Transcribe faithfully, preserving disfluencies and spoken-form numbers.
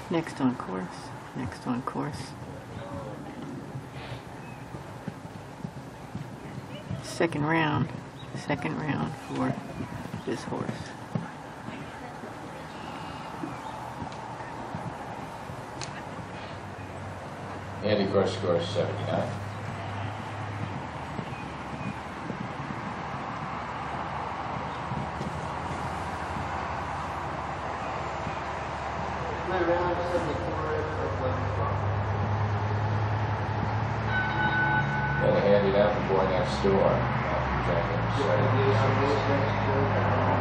Next on course. Next on course. Second round. Second round for this horse. Andy course score is seventy-nine. And a handy down from boy next door. After Jenkins.